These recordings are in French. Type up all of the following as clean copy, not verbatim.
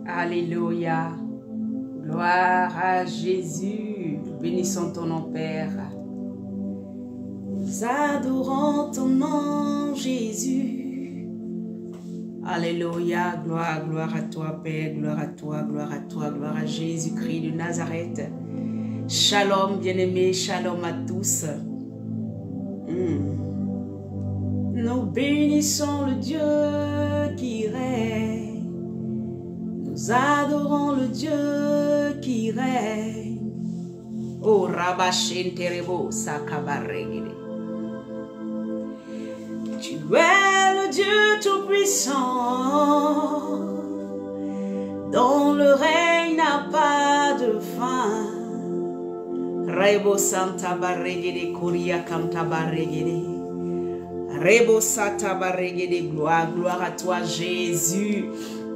Alléluia. Gloire à Jésus. Bénissons ton nom, Père. Nous adorons ton nom, Jésus. Alléluia. Gloire, gloire à toi, Père. Gloire à toi, gloire à toi, gloire à Jésus-Christ de Nazareth. Shalom, bien-aimés. Shalom à tous. Nous bénissons le Dieu qui règne. Nous adorons le Dieu qui règne. Oh, Rabashen Terebo Sakabaregede. Tu es le Dieu Tout-Puissant, dont le règne n'a pas de fin. Rebo Santa Baregede Koria Kanta Baregede. Rebo Santa Baregede. Gloire, gloire à toi, Jésus.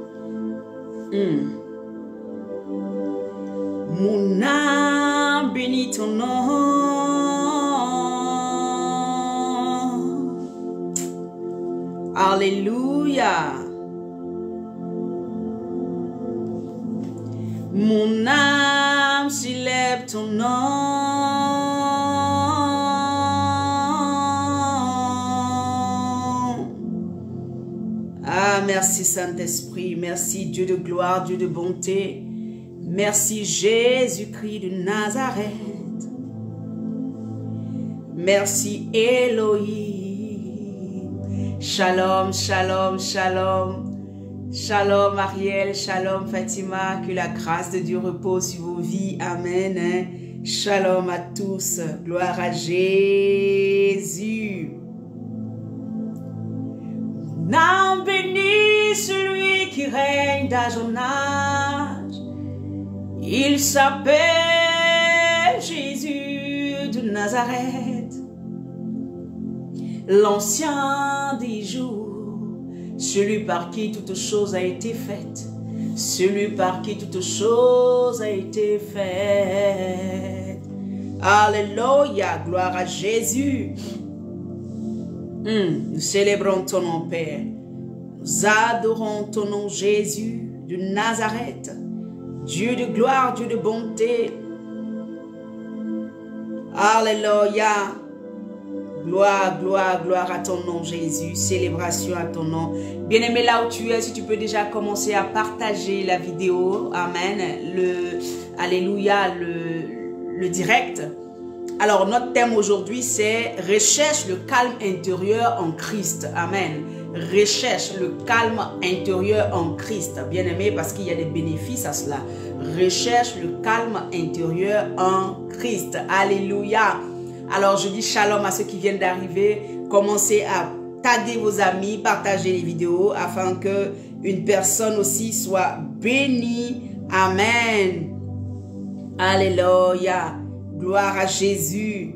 Mon âme bénit ton nom. Alléluia. Mon âme s'élève ton nom. Ah, merci Saint-Esprit, merci Dieu de gloire, Dieu de bonté. Merci Jésus-Christ de Nazareth. Merci Elohim. Shalom, shalom, shalom. Shalom Ariel, shalom Fatima. Que la grâce de Dieu repose sur vos vies. Amen. Shalom à tous. Gloire à Jésus. Nom béni celui qui règne d'âge en âge. Il s'appelle Jésus de Nazareth, l'ancien des jours, celui par qui toute chose a été faite, celui par qui toute chose a été faite. Alléluia, gloire à Jésus. Nous célébrons ton nom, Père. Nous adorons ton nom, Jésus de Nazareth. Dieu de gloire, Dieu de bonté. Alléluia. Gloire, gloire, gloire à ton nom, Jésus. Célébration à ton nom. Bien-aimé, là où tu es, si tu peux déjà commencer à partager la vidéo. Amen. Alléluia, le direct. Alors, notre thème aujourd'hui, c'est « Recherche le calme intérieur en Christ ». Amen. Recherche le calme intérieur en Christ. Bien aimé, parce qu'il y a des bénéfices à cela. Recherche le calme intérieur en Christ. Alléluia. Alors, je dis shalom à ceux qui viennent d'arriver. Commencez à taguer vos amis, partager les vidéos afin que une personne aussi soit bénie. Amen. Alléluia. Gloire à Jésus.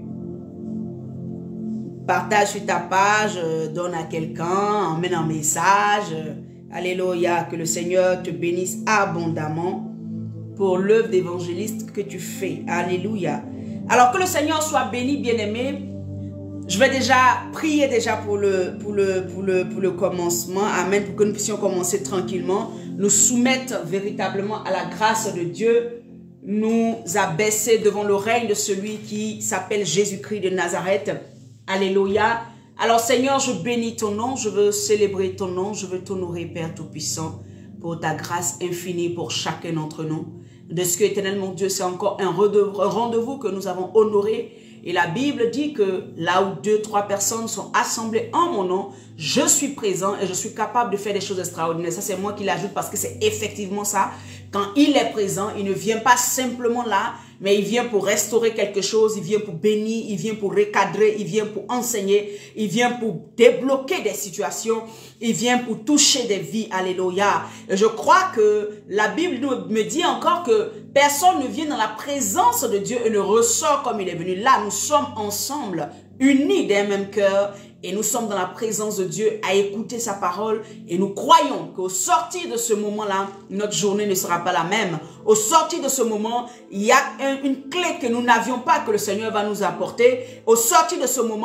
Partage sur ta page, donne à quelqu'un, emmène un message. Alléluia, que le Seigneur te bénisse abondamment pour l'œuvre d'évangéliste que tu fais. Alléluia. Alors que le Seigneur soit béni, bien-aimé. Je vais déjà prier pour le commencement. Amen, pour que nous puissions commencer tranquillement. Nous soumettre véritablement à la grâce de Dieu. Nous abaisser devant le règne de celui qui s'appelle Jésus-Christ de Nazareth. Alléluia. Alors Seigneur, je bénis ton nom, je veux célébrer ton nom, je veux t'honorer Père Tout-Puissant pour ta grâce infinie pour chacun d'entre nous. De ce que éternel mon Dieu, c'est encore un rendez-vous que nous avons honoré. Et la Bible dit que là où 2, 3 personnes sont assemblées en mon nom, je suis présent et je suis capable de faire des choses extraordinaires. Ça, c'est moi qui l'ajoute parce que c'est effectivement ça. Quand il est présent, il ne vient pas simplement là, mais il vient pour restaurer quelque chose, il vient pour bénir, il vient pour recadrer, il vient pour enseigner, il vient pour débloquer des situations, il vient pour toucher des vies. Alléluia. Et je crois que la Bible me dit encore que personne ne vient dans la présence de Dieu et ne ressort comme il est venu. Là, nous sommes ensemble, unis d'un même cœur. Et nous sommes dans la présence de Dieu à écouter sa parole. Et nous croyons qu'au sortir de ce moment-là, notre journée ne sera pas la même. Au sortir de ce moment, il y a une clé que nous n'avions pas que le Seigneur va nous apporter. Au sortir de ce moment,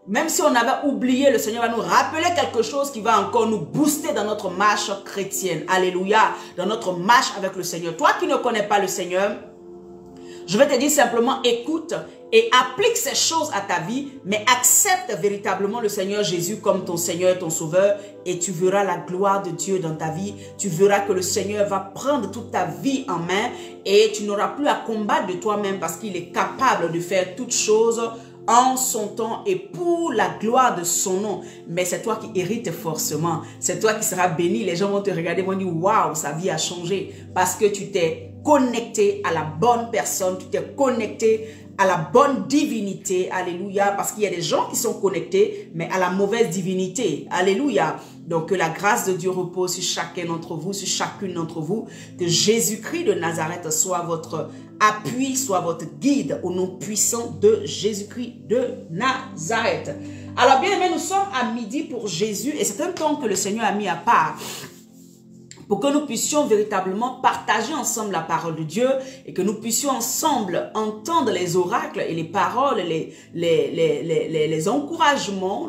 Même si on avait oublié, le Seigneur va nous rappeler quelque chose qui va encore nous booster dans notre marche chrétienne. Alléluia. Dans notre marche avec le Seigneur. Toi qui ne connais pas le Seigneur, je vais te dire simplement, écoute et applique ces choses à ta vie, mais accepte véritablement le Seigneur Jésus comme ton Seigneur, ton Sauveur, et tu verras la gloire de Dieu dans ta vie. Tu verras que le Seigneur va prendre toute ta vie en main et tu n'auras plus à combattre de toi-même parce qu'il est capable de faire toutes choses en son temps et pour la gloire de son nom. Mais c'est toi qui hérites forcément. C'est toi qui seras béni. Les gens vont te regarder et vont dire, waouh, sa vie a changé parce que tu t'es connecté à la bonne personne, tu t'es connecté à la bonne divinité, alléluia, parce qu'il y a des gens qui sont connectés, mais à la mauvaise divinité, alléluia. Donc que la grâce de Dieu repose sur chacun d'entre vous, sur chacune d'entre vous, que Jésus-Christ de Nazareth soit votre appui, soit votre guide au nom puissant de Jésus-Christ de Nazareth. Alors bien aimés, nous sommes à midi pour Jésus et c'est un temps que le Seigneur a mis à part pour que nous puissions véritablement partager ensemble la parole de Dieu et que nous puissions ensemble entendre les oracles et les paroles, les encouragements,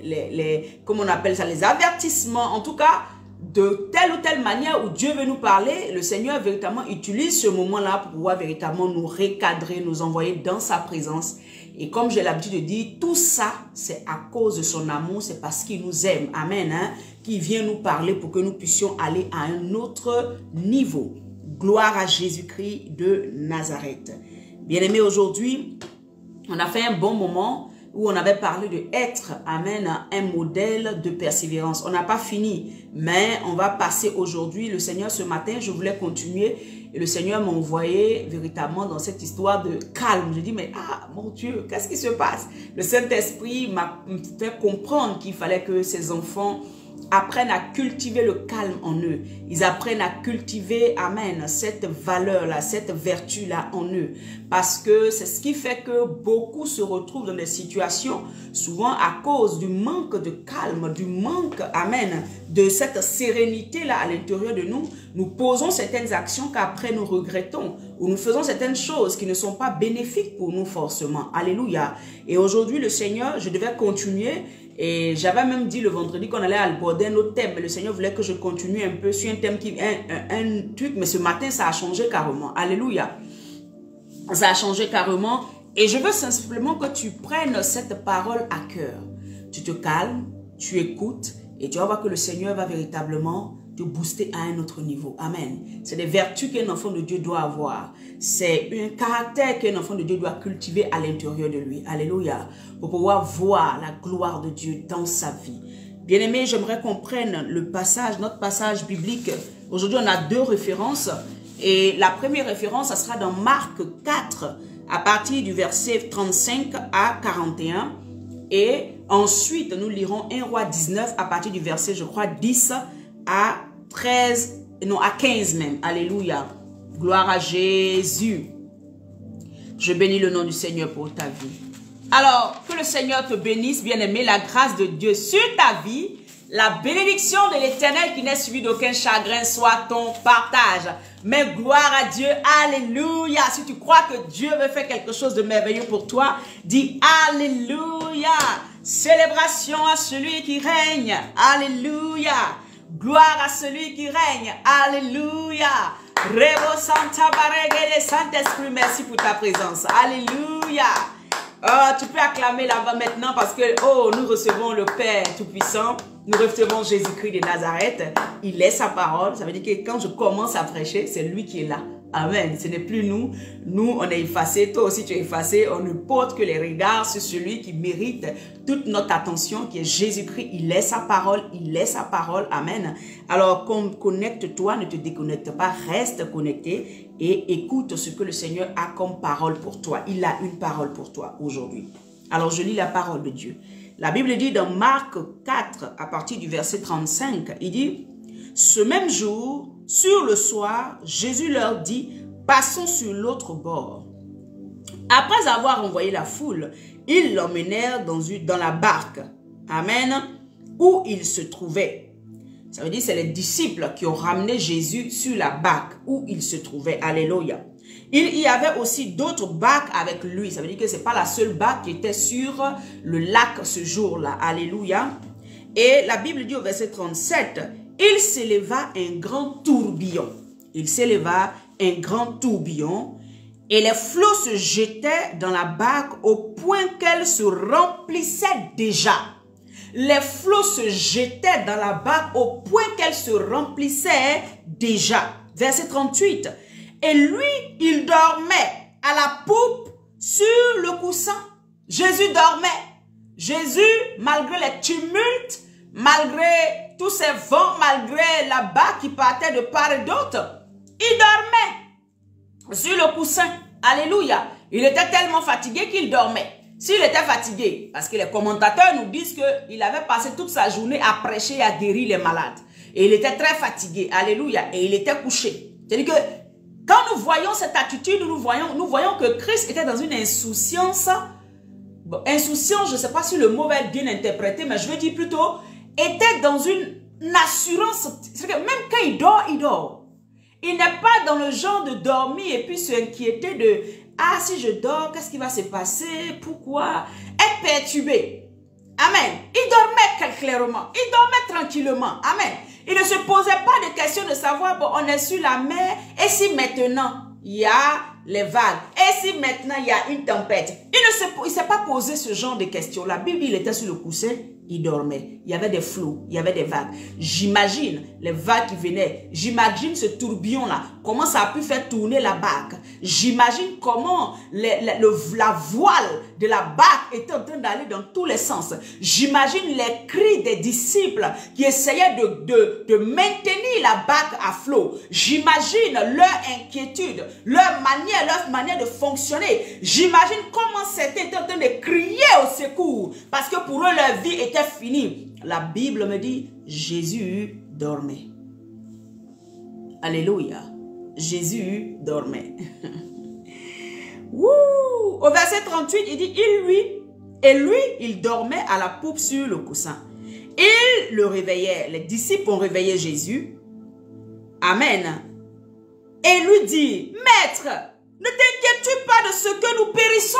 comment on appelle ça, les avertissements, en tout cas, de telle ou telle manière où Dieu veut nous parler. Le Seigneur véritablement utilise ce moment-là pour pouvoir véritablement nous recadrer, nous envoyer dans sa présence. Et comme j'ai l'habitude de dire, tout ça, c'est à cause de son amour, c'est parce qu'il nous aime. Amen. Hein? Qui vient nous parler pour que nous puissions aller à un autre niveau. Gloire à Jésus-Christ de Nazareth. Bien-aimés, aujourd'hui, on a fait un bon moment où on avait parlé de être, amen, un modèle de persévérance. On n'a pas fini, mais on va passer aujourd'hui. Le Seigneur, ce matin, je voulais continuer. Et le Seigneur m'a envoyé véritablement dans cette histoire de calme. Je dis, mais ah, mon Dieu, qu'est-ce qui se passe? Le Saint-Esprit m'a fait comprendre qu'il fallait que ces enfants apprennent à cultiver le calme en eux. Ils apprennent à cultiver, amen, cette valeur-là, cette vertu-là en eux. Parce que c'est ce qui fait que beaucoup se retrouvent dans des situations, souvent à cause du manque de calme, du manque, amen, de cette sérénité-là à l'intérieur de nous. Nous posons certaines actions qu'après nous regrettons, ou nous faisons certaines choses qui ne sont pas bénéfiques pour nous forcément. Alléluia. Et aujourd'hui, le Seigneur, je devais continuer. Et j'avais même dit le vendredi qu'on allait aborder un autre thème, mais le Seigneur voulait que je continue un peu sur un thème qui un truc, mais ce matin ça a changé carrément. Alléluia. Ça a changé carrément et je veux simplement que tu prennes cette parole à cœur. Tu te calmes, tu écoutes et tu vas voir que le Seigneur va véritablement te booster à un autre niveau. Amen. C'est des vertus qu'un enfant de Dieu doit avoir. C'est un caractère qu'un enfant de Dieu doit cultiver à l'intérieur de lui. Alléluia. Pour pouvoir voir la gloire de Dieu dans sa vie. Bien-aimés, j'aimerais qu'on prenne le passage, notre passage biblique. Aujourd'hui, on a deux références. Et la première référence, ça sera dans Marc 4, à partir du verset 35 à 41. Et ensuite, nous lirons 1 Roi 19, à partir du verset, je crois, 10 à 13, non, à 15 même. Alléluia. Gloire à Jésus. Je bénis le nom du Seigneur pour ta vie. Alors, que le Seigneur te bénisse, bien-aimé, la grâce de Dieu sur ta vie, la bénédiction de l'Éternel qui n'est suivie d'aucun chagrin soit ton partage. Mais gloire à Dieu, alléluia. Si tu crois que Dieu veut faire quelque chose de merveilleux pour toi, dis alléluia. Célébration à celui qui règne, alléluia. Gloire à celui qui règne, alléluia. Rebo Santa Baregele, Saint-Esprit, merci pour ta présence, alléluia. Oh, tu peux acclamer là-bas maintenant parce que, oh, nous recevons le Père Tout-Puissant, nous recevons Jésus-Christ de Nazareth, il est sa parole, ça veut dire que quand je commence à prêcher, c'est lui qui est là. Amen. Ce n'est plus nous. Nous, on est effacés. Toi aussi, tu es effacé. On ne porte que les regards sur celui qui mérite toute notre attention, qui est Jésus-Christ. Il est sa parole. Il est sa parole. Amen. Alors, connecte-toi, ne te déconnecte pas. Reste connecté et écoute ce que le Seigneur a comme parole pour toi. Il a une parole pour toi aujourd'hui. Alors, je lis la parole de Dieu. La Bible dit dans Marc 4, à partir du verset 35, il dit... Ce même jour, sur le soir, Jésus leur dit, passons sur l'autre bord. Après avoir envoyé la foule, ils l'emmenèrent dans la barque. Amen. Où il se trouvait. Ça veut dire que c'est les disciples qui ont ramené Jésus sur la barque où il se trouvait. Alléluia. Il y avait aussi d'autres barques avec lui. Ça veut dire que ce n'est pas la seule barque qui était sur le lac ce jour-là. Alléluia. Et la Bible dit au verset 37, il s'éleva un grand tourbillon. Il s'éleva un grand tourbillon et les flots se jetaient dans la barque au point qu'elle se remplissait déjà. Les flots se jetaient dans la barque au point qu'elle se remplissait déjà. Verset 38. Et lui, il dormait à la poupe sur le coussin. Jésus dormait. Jésus, malgré les tumultes, malgré tous ces vents, malgré la barque qui partait de part et d'autre, il dormait sur le coussin. Alléluia. Il était tellement fatigué qu'il dormait. S'il était fatigué, parce que les commentateurs nous disent qu'il avait passé toute sa journée à prêcher et à guérir les malades. Et il était très fatigué. Alléluia. Et il était couché. C'est-à-dire que quand nous voyons cette attitude, nous voyons que Christ était dans une insouciance. Bon, insouciance, je ne sais pas si le mot va être bien interprété, mais je veux dire plutôt, était dans une assurance. C'est-à-dire que même quand il dort, il dort. Il n'est pas dans le genre de dormir et puis s'inquiéter de « Ah, si je dors, qu'est-ce qui va se passer? Pourquoi ?» Être perturbé. Amen. Il dormait clairement. Il dormait tranquillement. Amen. Il ne se posait pas de questions de savoir, bon, on est sur la mer, et si maintenant, il y a les vagues, et si maintenant, il y a une tempête. Il ne s'est pas posé ce genre de questions. La Bible, il était sur le coussin, il dormait. Il y avait des flots, il y avait des vagues. J'imagine les vagues qui venaient. J'imagine ce tourbillon-là, comment ça a pu faire tourner la barque. J'imagine comment la voile de la barque était en train d'aller dans tous les sens. J'imagine les cris des disciples qui essayaient de maintenir la barque à flot. J'imagine leur inquiétude, leur manière de fonctionner. J'imagine comment c'était en train de crier au secours parce que pour eux, leur vie était finie. La Bible me dit, Jésus dormait. Alléluia. Jésus dormait. Wouh! Au verset 38, il dit, il dormait à la poupe sur le coussin. Il le réveillait. Les disciples ont réveillé Jésus. Amen. Et lui dit, Maître, ne t'inquiètes-tu pas de ce que nous périssons?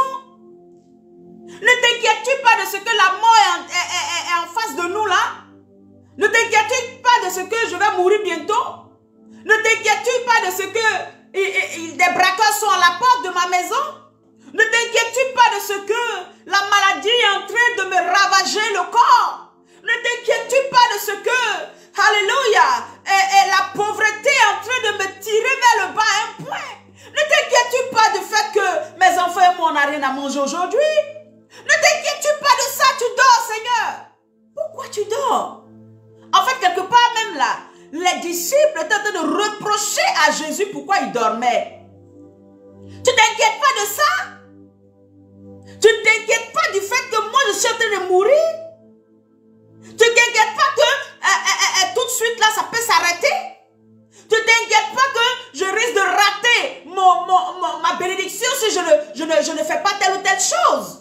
Ne t'inquiètes-tu pas de ce que la mort est en face de nous là? Ne t'inquiètes-tu pas de ce que je vais mourir bientôt? Ne t'inquiètes-tu pas de ce que des braqueurs sont à la porte de ma maison? Ne t'inquiètes-tu pas de ce que la maladie est en train de me ravager le corps? Ne t'inquiètes-tu pas de ce que, alléluia, la pauvreté est en train de me tirer vers le bas à un point? Ne t'inquiètes-tu pas du fait que mes enfants et moi, on n'a rien à manger aujourd'hui? Ne t'inquiètes-tu pas de ça, tu dors, Seigneur. Pourquoi tu dors? En fait, quelque part même là, les disciples étaient en train de reprocher à Jésus pourquoi il dormait. Tu ne t'inquiètes pas de ça? Tu ne t'inquiètes pas du fait que moi je suis en train de mourir? Tu ne t'inquiètes pas que tout de suite là ça peut s'arrêter? Tu ne t'inquiètes pas que je risque de rater ma bénédiction si je ne fais pas telle ou telle chose?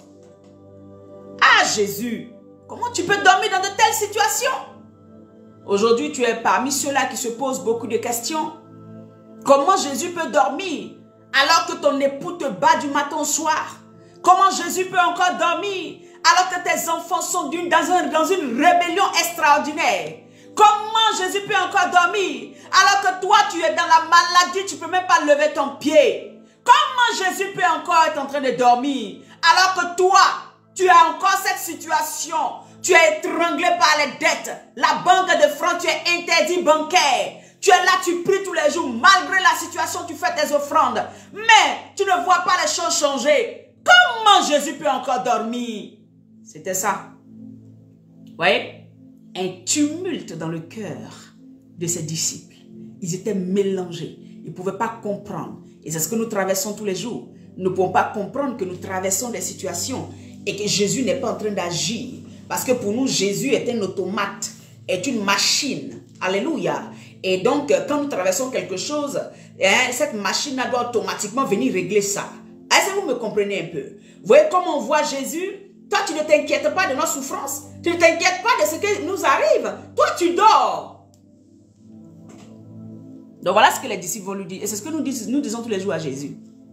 Ah Jésus, comment tu peux dormir dans de telles situations? Aujourd'hui, tu es parmi ceux-là qui se posent beaucoup de questions. Comment Jésus peut dormir alors que ton époux te bat du matin au soir? Comment Jésus peut encore dormir alors que tes enfants sont dans une rébellion extraordinaire? Comment Jésus peut encore dormir alors que toi, tu es dans la maladie, tu ne peux même pas lever ton pied? Comment Jésus peut encore être en train de dormir alors que toi, tu as encore cette situation? Tu es étranglé par les dettes. La banque de francs, tu es interdit bancaire. Tu es là, tu pries tous les jours. Malgré la situation, tu fais tes offrandes. Mais tu ne vois pas les choses changer. Comment Jésus peut encore dormir? C'était ça. Vous voyez? Un tumulte dans le cœur de ses disciples. Ils étaient mélangés. Ils ne pouvaient pas comprendre. Et c'est ce que nous traversons tous les jours. Nous ne pouvons pas comprendre que nous traversons des situations et que Jésus n'est pas en train d'agir. Parce que pour nous, Jésus est un automate, est une machine. Alléluia. Et donc, quand nous traversons quelque chose, cette machine doit automatiquement venir régler ça. Est-ce que vous me comprenez un peu? Vous voyez comment on voit Jésus? Toi, tu ne t'inquiètes pas de nos souffrances. Tu ne t'inquiètes pas de ce qui nous arrive. Toi, tu dors. Donc, voilà ce que les disciples vont lui dire. Et c'est ce que nous disons tous les jours à Jésus.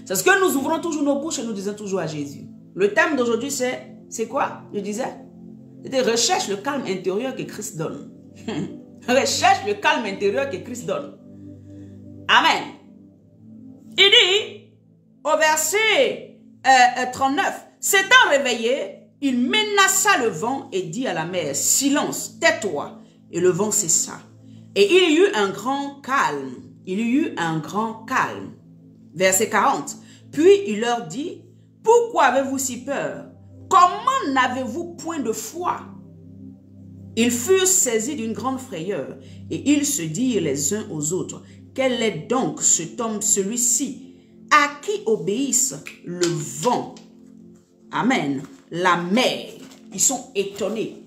C'est ce que nous ouvrons toujours nos bouches et nous disons toujours à Jésus. Le thème d'aujourd'hui, c'est quoi? Je disais, c'était recherche le calme intérieur que Christ donne. Recherche le calme intérieur que Christ donne. Amen. Il dit, au verset 39, s'étant réveillé, il menaça le vent et dit à la mer, silence, tais-toi. Et le vent cessa. Et il y eut un grand calme. Il y eut un grand calme. Verset 40. Puis il leur dit, pourquoi avez-vous si peur? Comment n'avez-vous point de foi? Ils furent saisis d'une grande frayeur et ils se dirent les uns aux autres, quel est donc cet homme, celui-ci, à qui obéissent le vent? Amen. La mer. Ils sont étonnés.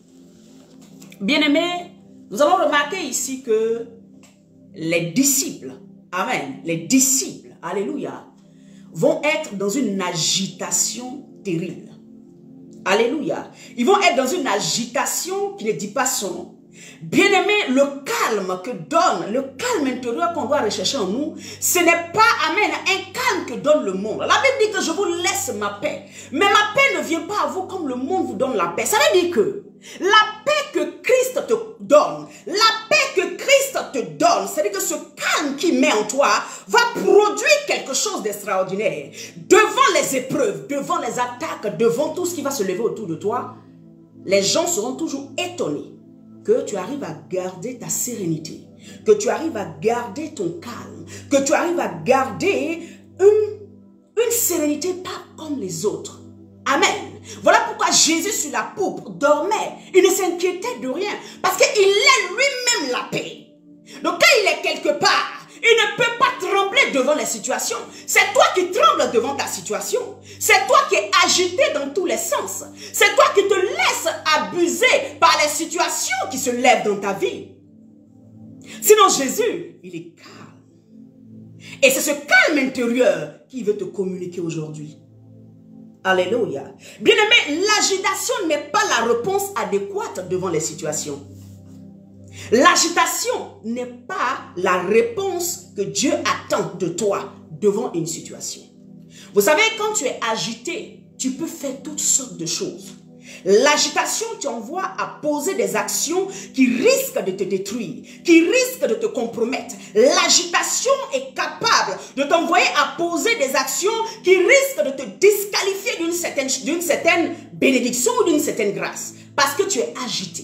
Bien-aimés, nous allons remarquer ici que les disciples, amen, les disciples, alléluia, vont être dans une agitation terrible. Alléluia. Ils vont être dans une agitation qui ne dit pas son nom. Bien-aimé, le calme que donne, le calme intérieur qu'on doit rechercher en nous, ce n'est pas, amen, un calme que donne le monde. La Bible dit que je vous laisse ma paix. Mais ma paix ne vient pas à vous comme le monde vous donne la paix. Ça veut dire que la paix que Christ te donne, la paix que Christ te donne, c'est-à-dire que ce calme qu'il met en toi va produire quelque chose d'extraordinaire. Devant les épreuves, devant les attaques, devant tout ce qui va se lever autour de toi, les gens seront toujours étonnés que tu arrives à garder ta sérénité, que tu arrives à garder ton calme, que tu arrives à garder une sérénité pas comme les autres. Amen. Voilà pourquoi Jésus sur la poupe dormait. Il ne s'inquiétait de rien. Parce qu'il est lui-même la paix. Donc quand il est quelque part, il ne peut pas trembler devant les situations. C'est toi qui trembles devant ta situation. C'est toi qui es agité dans tous les sens. C'est toi qui te laisses abuser par les situations qui se lèvent dans ta vie. Sinon Jésus, il est calme. Et c'est ce calme intérieur qu'il veut te communiquer aujourd'hui. Alléluia. Bien-aimé, l'agitation n'est pas la réponse adéquate devant les situations. L'agitation n'est pas la réponse que Dieu attend de toi devant une situation. Vous savez, quand tu es agité, tu peux faire toutes sortes de choses. L'agitation t'envoie à poser des actions qui risquent de te détruire, qui risquent de te compromettre. L'agitation est capable de t'envoyer à poser des actions qui risquent de te disqualifier d'une certaine bénédiction ou d'une certaine grâce. Parce que tu es agité.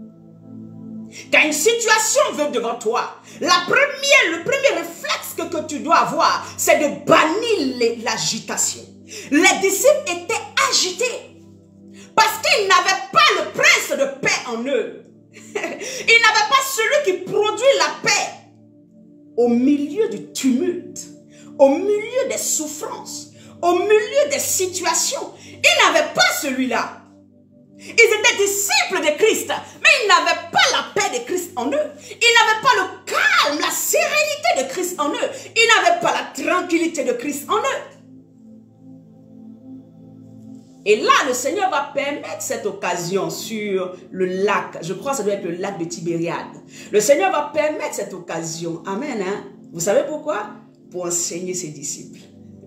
Quand une situation vient devant toi, le premier réflexe que tu dois avoir, c'est de bannir l'agitation. Les disciples étaient agités. Parce qu'ils n'avaient pas le prince de paix en eux. Ils n'avaient pas celui qui produit la paix. Au milieu du tumulte, au milieu des souffrances, au milieu des situations, ils n'avaient pas celui-là. Ils étaient disciples de Christ, mais ils n'avaient pas la paix de Christ en eux. Ils n'avaient pas le calme, la sérénité de Christ en eux. Ils n'avaient pas la tranquillité de Christ en eux. Et là, le Seigneur va permettre cette occasion sur le lac. Je crois que ça doit être le lac de Tibériade. Le Seigneur va permettre cette occasion. Amen. Hein? Vous savez pourquoi? Pour enseigner ses disciples.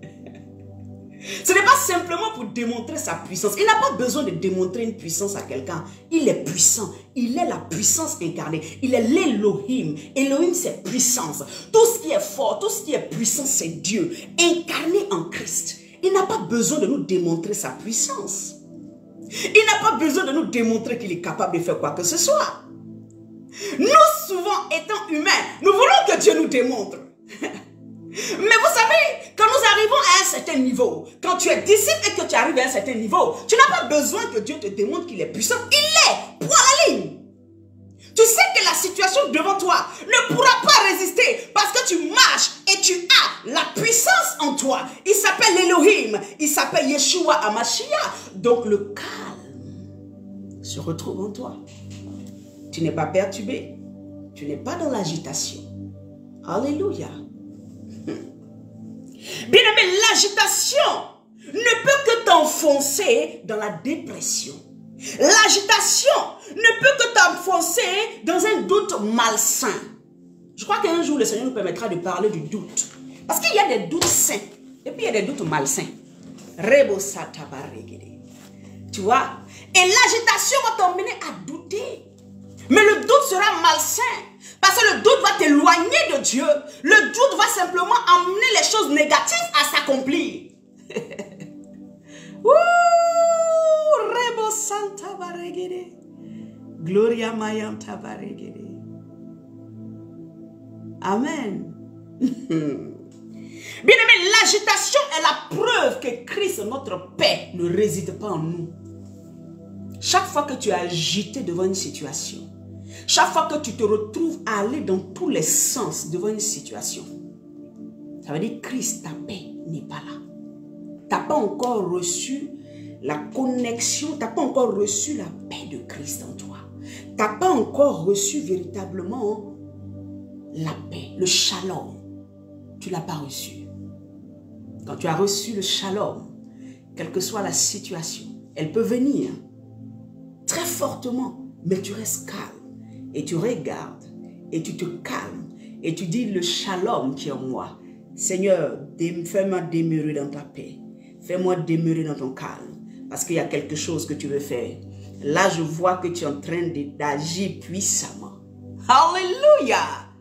Ce n'est pas simplement pour démontrer sa puissance. Il n'a pas besoin de démontrer une puissance à quelqu'un. Il est puissant. Il est la puissance incarnée. Il est l'Elohim. Elohim, c'est puissance. Tout ce qui est fort, tout ce qui est puissant, c'est Dieu. Incarné en Christ. Il n'a pas besoin de nous démontrer sa puissance. Il n'a pas besoin de nous démontrer qu'il est capable de faire quoi que ce soit. Nous, souvent, étant humains, nous voulons que Dieu nous démontre. Mais vous savez, quand nous arrivons à un certain niveau, quand tu es disciple et que tu arrives à un certain niveau, tu n'as pas besoin que Dieu te démontre qu'il est puissant. Il est, point à la ligne. Tu sais que la situation devant toi ne pourra pas résister parce que tu marches et tu as la puissance en toi. Il s'appelle Elohim, il s'appelle Yeshua HaMashiach. Donc le calme se retrouve en toi. Tu n'es pas perturbé, tu n'es pas dans l'agitation. Alléluia. Bien-aimé, l'agitation ne peut que t'enfoncer dans la dépression. L'agitation ne peut que t'enfoncer dans un doute malsain. Je crois qu'un jour, le Seigneur nous permettra de parler du doute. Parce qu'il y a des doutes sains Et puis il y a des doutes malsains. Tu vois? Et l'agitation va t'emmener à douter. Mais le doute sera malsain. Parce que le doute va t'éloigner de Dieu. Le doute va simplement amener les choses négatives à s'accomplir. Rebo Santa Baregede. Gloria Mayanta Baregede. Amen. Bien-aimé, l'agitation est la preuve que Christ, notre paix, ne réside pas en nous. Chaque fois que tu es agité devant une situation, chaque fois que tu te retrouves à aller dans tous les sens devant une situation, ça veut dire que Christ, ta paix, n'est pas là. Tu n'as pas encore reçu la connexion, tu n'as pas encore reçu la paix de Christ en toi. Tu n'as pas encore reçu véritablement la paix, le shalom. Tu ne l'as pas reçu. Quand tu as reçu le shalom, quelle que soit la situation, elle peut venir très fortement, mais tu restes calme et tu regardes et tu te calmes et tu dis le shalom qui est en moi. Seigneur, fais-moi demeurer dans ta paix. Fais-moi demeurer dans ton calme parce qu'il y a quelque chose que tu veux faire. Là, je vois que tu es en train d'agir puissamment. Alléluia!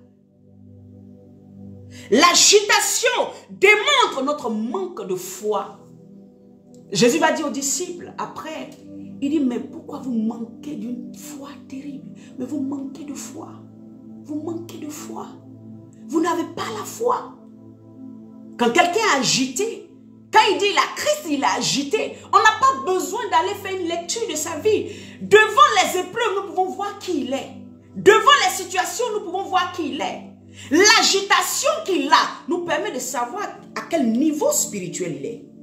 L'agitation démontre notre manque de foi. Jésus va dire aux disciples, après, il dit, mais pourquoi vous manquez d'une foi terrible? Mais vous manquez de foi. Vous manquez de foi. Vous n'avez pas la foi. Quand quelqu'un est agité, quand il dit la Christ, il est agité, on n'a pas besoin d'aller faire une lecture de sa vie. Devant les épreuves, nous pouvons voir qui il est. Devant les situations, nous pouvons voir qui il est. L'agitation qu'il a nous permet de savoir à quel niveau spirituel il est.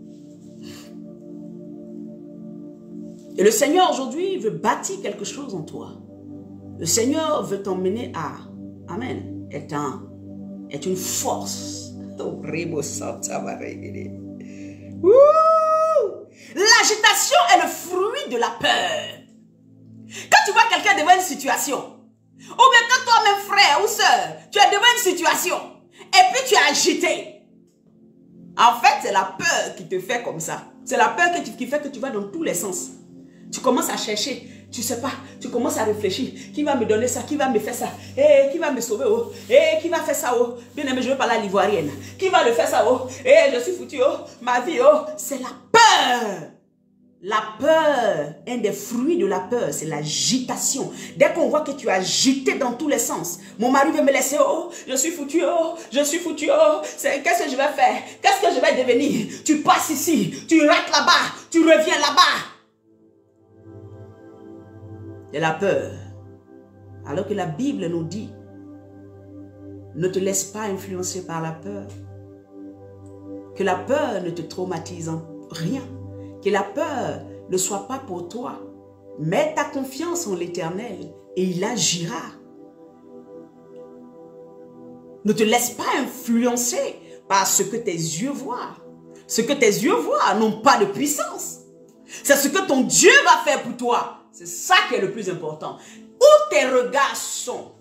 Et le Seigneur aujourd'hui veut bâtir quelque chose en toi. Le Seigneur veut t'emmener à, Amen, est une force. L'agitation est le fruit de la peur. Quand tu vois quelqu'un devant une situation, ou bien quand toi-même frère ou soeur, tu es devant une situation, et puis tu es agité. En fait, c'est la peur qui te fait comme ça. C'est la peur qui fait que tu vas dans tous les sens. Tu commences à chercher, tu ne sais pas, tu commences à réfléchir. Qui va me donner ça? Qui va me faire ça? Qui va me sauver? Qui va faire ça? Bien aimé, je veux parler à l'ivoirienne. Qui va le faire ça? Je suis foutu. Ma vie. C'est la peur. La peur, un des fruits de la peur, c'est l'agitation. Dès qu'on voit que tu es agité dans tous les sens, mon mari veut me laisser, je suis foutu, je suis foutu, qu'est-ce que je vais faire? Qu'est-ce que je vais devenir? Tu passes ici, tu rates là-bas, tu reviens là-bas. C'est la peur. Alors que la Bible nous dit, ne te laisse pas influencer par la peur. Que la peur ne te traumatise en rien. Que la peur ne soit pas pour toi. Mets ta confiance en l'Éternel et il agira. Ne te laisse pas influencer par ce que tes yeux voient. Ce que tes yeux voient n'ont pas de puissance. C'est ce que ton Dieu va faire pour toi. C'est ça qui est le plus important. Où tes regards sont.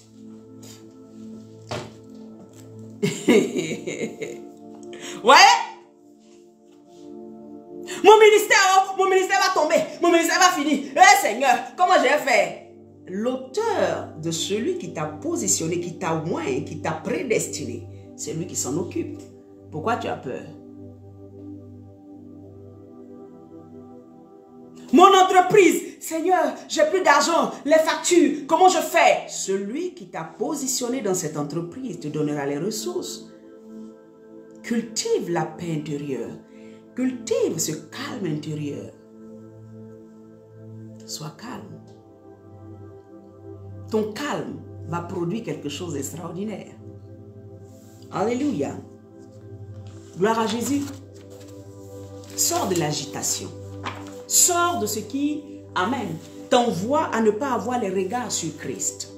Ouais. Mon ministère va tomber. Mon ministère va finir. Seigneur, comment je vais faire? L'auteur de celui qui t'a positionné, qui t'a oint, qui t'a prédestiné, c'est lui qui s'en occupe. Pourquoi tu as peur? Mon entreprise, Seigneur, j'ai plus d'argent, les factures, comment je fais? Celui qui t'a positionné dans cette entreprise te donnera les ressources. Cultive la paix intérieure. Cultive ce calme intérieur. Sois calme. Ton calme va produire quelque chose d'extraordinaire. Alléluia. Gloire à Jésus. Sors de l'agitation. Sors de ce qui, Amen, t'envoie à ne pas avoir les regards sur Christ.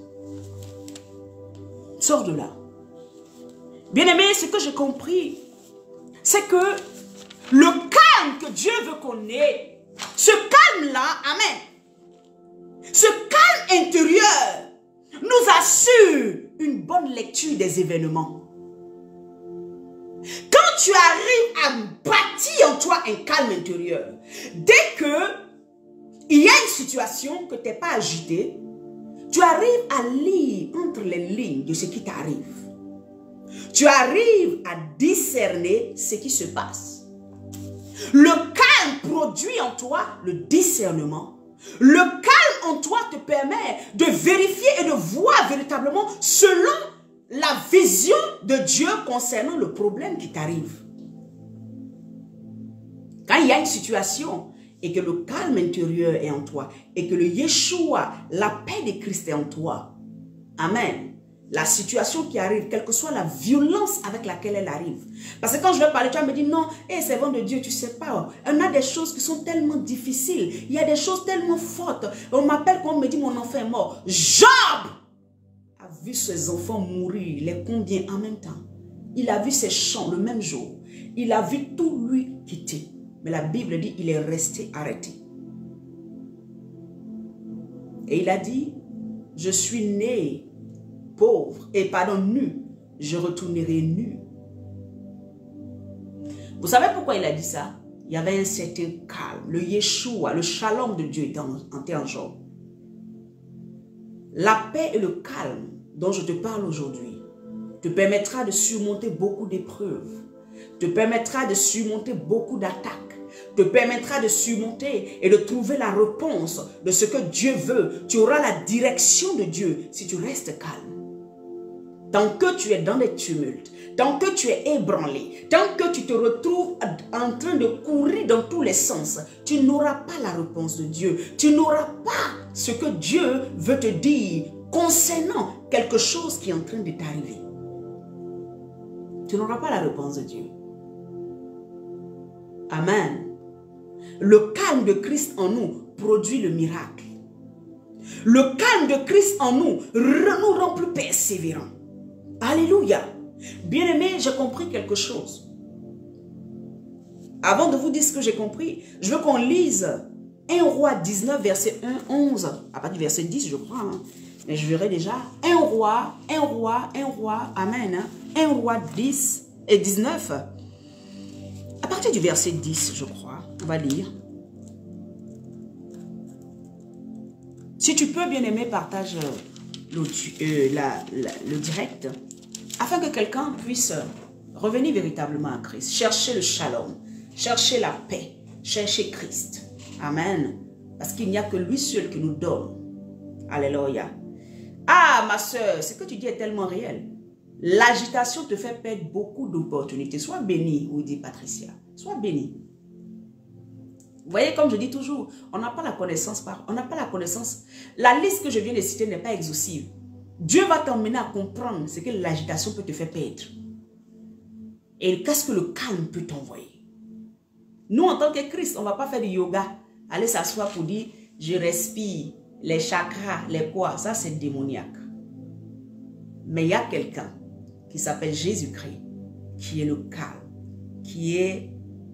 Sors de là. Bien-aimé, ce que j'ai compris, c'est que le calme que Dieu veut qu'on ait, ce calme-là, Amen, ce calme intérieur nous assure une bonne lecture des événements. Quand tu arrives à bâtir en toi un calme intérieur, dès que il y a une situation que tu n'es pas agité, tu arrives à lire entre les lignes de ce qui t'arrive. Tu arrives à discerner ce qui se passe. Le calme produit en toi le discernement. Le calme en toi te permet de vérifier et de voir véritablement selon la vision de Dieu concernant le problème qui t'arrive. Quand il y a une situation et que le calme intérieur est en toi et que le Yeshua, la paix de Christ est en toi, amen. La situation qui arrive, quelle que soit la violence avec laquelle elle arrive. Parce que quand je vais parler, tu vas me dire non, servant de Dieu, tu sais pas. On a des choses qui sont tellement difficiles. Il y a des choses tellement fortes. On m'appelle quand on me dit mon enfant est mort. Job a vu ses enfants mourir, les combien en même temps. Il a vu ses champs le même jour. Il a vu tout lui quitter. Mais la Bible dit il est resté arrêté. Et il a dit, je suis né pauvre, et pardon, nu, je retournerai nu. Vous savez pourquoi il a dit ça? Il y avait un certain calme. Le Yeshua, le shalom de Dieu était en Job. La paix et le calme dont je te parle aujourd'hui te permettra de surmonter beaucoup d'épreuves, te permettra de surmonter beaucoup d'attaques, te permettra de surmonter et de trouver la réponse de ce que Dieu veut. Tu auras la direction de Dieu si tu restes calme. Tant que tu es dans des tumultes, tant que tu es ébranlé, tant que tu te retrouves en train de courir dans tous les sens, tu n'auras pas la réponse de Dieu. Tu n'auras pas ce que Dieu veut te dire concernant quelque chose qui est en train de t'arriver. Tu n'auras pas la réponse de Dieu. Amen. Le calme de Christ en nous produit le miracle. Le calme de Christ en nous rend plus persévérants. Alléluia. Bien-aimé, j'ai compris quelque chose. Avant de vous dire ce que j'ai compris, je veux qu'on lise 1 Roi 19, verset 1, 11, à partir du verset 10, je crois. Hein. Mais je verrai déjà. 1 Roi, amen. 1 Roi 10 et 19. À partir du verset 10, je crois, on va lire. Si tu peux, bien-aimé, partage le direct, afin que quelqu'un puisse revenir véritablement à Christ, chercher le shalom, chercher la paix, chercher Christ. Amen. Parce qu'il n'y a que lui seul qui nous donne. Alléluia. Ah, ma soeur, ce que tu dis est tellement réel. L'agitation te fait perdre beaucoup d'opportunités. Sois béni, vous dit Patricia. Sois béni. Vous voyez, comme je dis toujours, on n'a pas la connaissance. On n'a pas la connaissance. La liste que je viens de citer n'est pas exhaustive. Dieu va t'emmener à comprendre ce que l'agitation peut te faire perdre. Et qu'est-ce que le calme peut t'envoyer. Nous, en tant que Christ, on ne va pas faire du yoga. Aller s'asseoir pour dire, je respire, les chakras, les quoi. Ça, c'est démoniaque. Mais il y a quelqu'un qui s'appelle Jésus-Christ, qui est le calme, qui est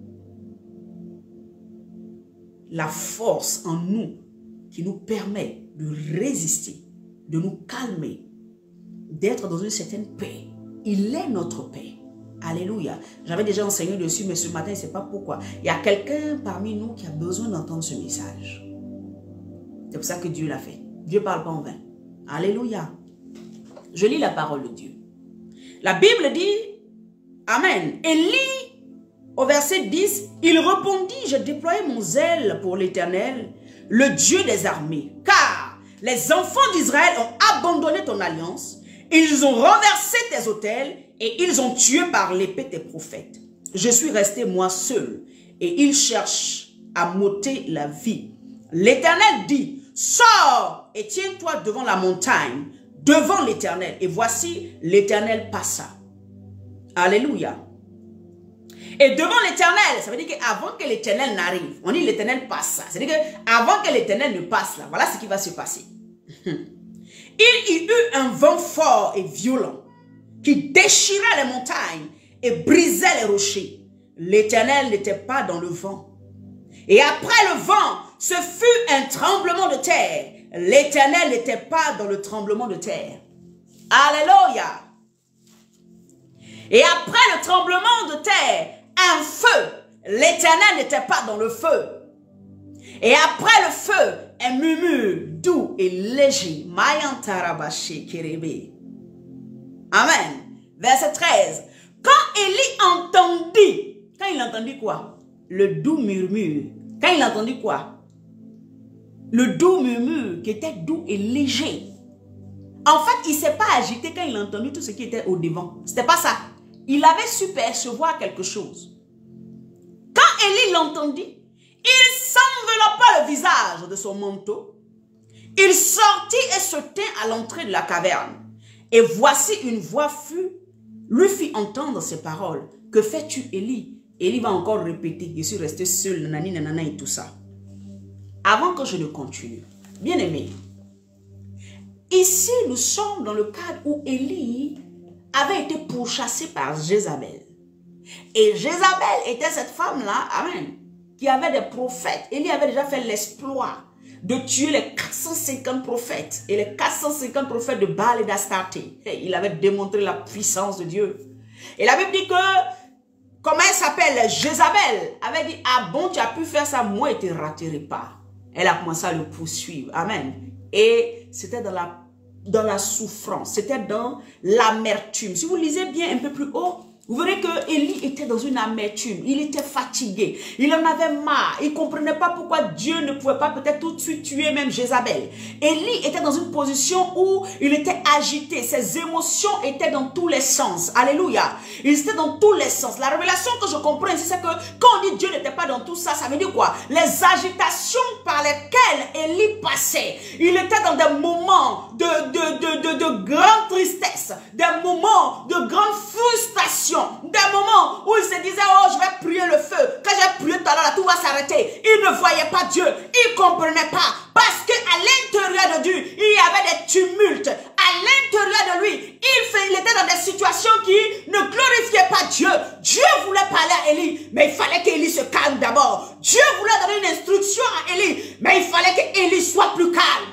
la force en nous, qui nous permet de résister, de nous calmer, d'être dans une certaine paix. Il est notre paix. Alléluia. J'avais déjà enseigné dessus, mais ce matin, je ne sais pas pourquoi. Il y a quelqu'un parmi nous qui a besoin d'entendre ce message. C'est pour ça que Dieu l'a fait. Dieu ne parle pas en vain. Alléluia. Je lis la parole de Dieu. La Bible dit, Amen. Élie, au verset 10, il répondit, je déployais mon zèle pour l'Éternel, le Dieu des armées, car les enfants d'Israël ont abandonné ton alliance, ils ont renversé tes autels et ils ont tué par l'épée tes prophètes. Je suis resté moi seul et ils cherchent à m'ôter la vie. L'Éternel dit, sors et tiens-toi devant la montagne, devant l'Éternel. Et voici, l'Éternel passa. Alléluia. Et devant l'Éternel, ça veut dire qu'avant que l'Éternel n'arrive, on dit l'Éternel passa. C'est-à-dire qu'avant que l'Éternel ne passe là, voilà ce qui va se passer. Il y eut un vent fort et violent qui déchira les montagnes et brisait les rochers. L'Éternel n'était pas dans le vent. Et après le vent, ce fut un tremblement de terre. L'Éternel n'était pas dans le tremblement de terre. Alléluia. Et après le tremblement de terre, un feu. L'Éternel n'était pas dans le feu. Et après le feu, un murmure doux et léger. Amen. Verset 13. Quand Élie entendit, quand il entendit quoi? Le doux murmure. Quand il entendit quoi? Le doux murmure qui était doux et léger. En fait, il ne s'est pas agité quand il a entendu tout ce qui était au devant. Ce n'était pas ça. Il avait su percevoir quelque chose. Quand Élie l'entendit, il s'enveloppa le visage de son manteau. Il sortit et se tint à l'entrée de la caverne. Et voici une voix lui fit entendre ces paroles. Que fais-tu, Élie? Élie va encore répéter. Je suis resté seul, nanani, nanana et tout ça. Avant que je ne continue, bien aimé, ici nous sommes dans le cadre où Élie avait été pourchassé par Jézabel. Et Jézabel était cette femme-là, amen, qui avait des prophètes. Élie avait déjà fait l'exploit de tuer les 450 prophètes. Et les 450 prophètes de Baal et d'Astarté. Il avait démontré la puissance de Dieu. Et la Bible dit que, comment elle s'appelle, Jézabel, avait dit, ah bon, tu as pu faire ça, moi je ne te raterai pas. Elle a commencé à le poursuivre. Amen. Et c'était dans la souffrance. C'était dans l'amertume. Si vous lisez bien un peu plus haut, vous verrez que Élie était dans une amertume. Il était fatigué. Il en avait marre. Il ne comprenait pas pourquoi Dieu ne pouvait pas peut-être tout de suite tuer même Jézabel. Élie était dans une position où il était agité. Ses émotions étaient dans tous les sens. Alléluia. Il était dans tous les sens. La révélation que je comprends ici, c'est que quand on dit Dieu n'était pas dans tout ça, ça veut dire quoi? Les agitations par lesquelles Élie passait. Il était dans des moments de grande tristesse, des moments de grande frustration. Des moments où il se disait, oh, je vais prier le feu. Quand j'ai prié tout à l'heure, tout va s'arrêter. Il ne voyait pas Dieu. Il ne comprenait pas. Parce qu'à l'intérieur de Dieu, il y avait des tumultes. À l'intérieur de lui, il était dans des situations qui ne glorifiaient pas Dieu. Dieu voulait parler à Élie, mais il fallait qu'Élie se calme d'abord. Dieu voulait donner une instruction à Élie, mais il fallait qu'Élie soit plus calme.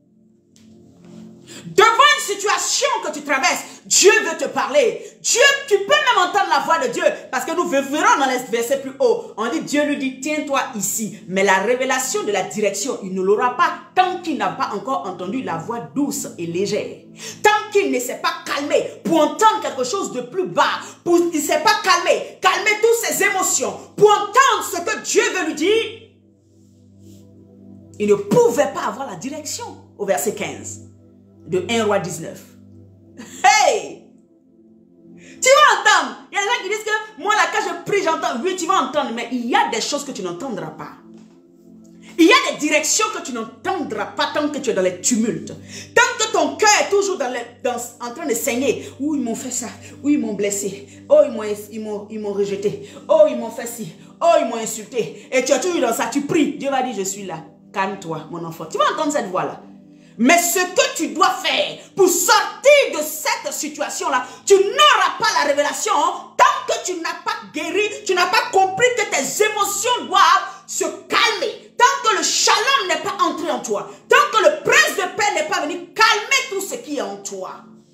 Devant une situation que tu traverses, Dieu veut te parler. Dieu, tu peux même entendre la voix de Dieu. Parce que nous verrons dans les versets plus haut. On dit, Dieu lui dit, tiens-toi ici. Mais la révélation de la direction, il ne l'aura pas tant qu'il n'a pas encore entendu la voix douce et légère. Tant qu'il ne s'est pas calmé pour entendre quelque chose de plus bas. Il ne s'est pas calmé. Calmer toutes ses émotions. Pour entendre ce que Dieu veut lui dire. Il ne pouvait pas avoir la direction. Au verset 15. De 1 roi 19. Hey! Tu vas entendre. Il y a des gens qui disent que moi là quand je prie j'entends. Oui tu vas entendre. Mais il y a des choses que tu n'entendras pas. Il y a des directions que tu n'entendras pas tant que tu es dans les tumultes. Tant que ton cœur est toujours en train de saigner. Oh ils m'ont fait ça. Oh ils m'ont blessé. Oh ils m'ont rejeté. Oh ils m'ont fait ci. Oh ils m'ont insulté. Et tu es toujours dans ça. Tu pries. Dieu va dire je suis là. Calme-toi mon enfant. Tu vas entendre cette voix là. Mais ce que tu dois faire pour sortir de cette situation-là, tu n'auras pas la révélation tant que tu n'as pas guéri, tu n'as pas compris que tes émotions doivent se calmer. Tant que le shalom n'est pas entré en toi, tant que le prince de paix n'est pas venu calmer tout ce qui est en toi.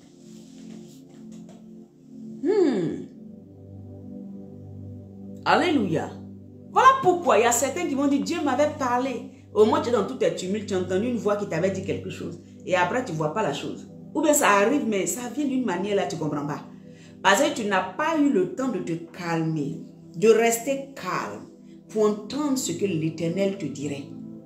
Alléluia. Voilà pourquoi il y a certains qui vont dire, Dieu m'avait parlé. Au moins, tu es dans tout tes tumultes, tu as entendu une voix qui t'avait dit quelque chose. Et après, tu ne vois pas la chose. Ou bien ça arrive, mais ça vient d'une manière là, tu ne comprends pas. Parce que tu n'as pas eu le temps de te calmer, de rester calme, pour entendre ce que l'Éternel te dirait.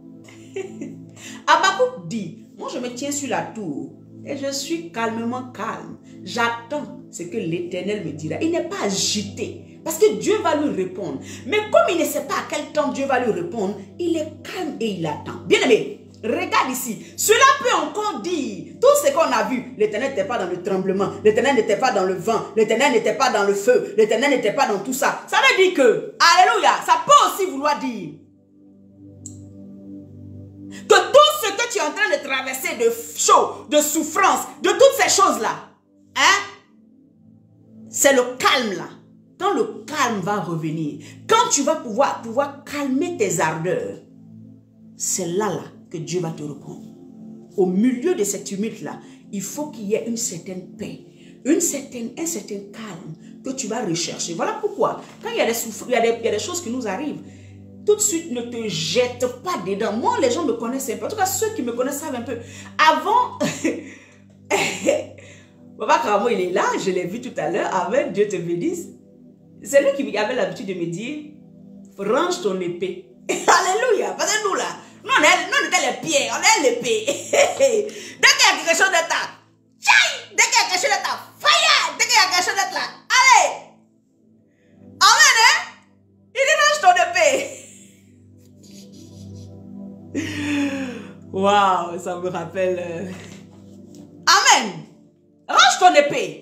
Habakkuk dit, moi je me tiens sur la tour, et je suis calmement calme. J'attends ce que l'Éternel me dira. Il n'est pas agité. Parce que Dieu va lui répondre. Mais comme il ne sait pas à quel temps Dieu va lui répondre, il est calme et il attend. Bien aimé, regarde ici. Cela peut encore dire tout ce qu'on a vu. L'Éternel n'était pas dans le tremblement. L'Éternel n'était pas dans le vent. L'Éternel n'était pas dans le feu. L'Éternel n'était pas dans tout ça. Ça veut dire que, alléluia, ça peut aussi vouloir dire que tout ce que tu es en train de traverser de chaud, de souffrance, de toutes ces choses-là, hein, c'est le calme là. Quand le calme va revenir, quand tu vas pouvoir calmer tes ardeurs, c'est là que Dieu va te répondre. Au milieu de ces tumultes-là, il faut qu'il y ait une certaine paix. un certain calme que tu vas rechercher. Voilà pourquoi, quand il y a des souffrances, il y a des choses qui nous arrivent, tout de suite, ne te jette pas dedans. Moi, les gens me connaissent un peu. En tout cas, ceux qui me connaissent savent un peu. Avant, Papa Karamo, il est là, je l'ai vu tout à l'heure. Amen, Dieu te bénisse. C'est lui qui avait l'habitude de me dire, range ton épée. Alléluia. Parce que nous là, nous on était les pieds, on est l'épée. Dès qu'il y a quelque chose d'être là, dès qu'il y a quelque chose d'être là, fire. Dès qu'il y a quelque chose d'être là, allez. Amen, hein? Il dit range ton épée. Waouh, ça me rappelle. Amen. Range ton épée.